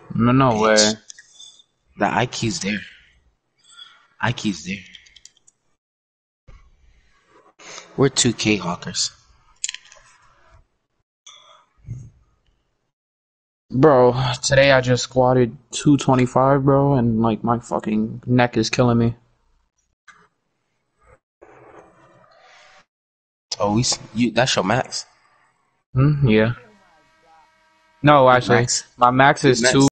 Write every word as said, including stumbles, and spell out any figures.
No, no way. Bitch. The I Q's there. I Q's there. We're two K hawkers. Bro, today I just squatted two twenty-five, bro, and like my fucking neck is killing me. Oh, we you. That's your max. Hmm, yeah. No, Your actually, max. my max Your is two. max.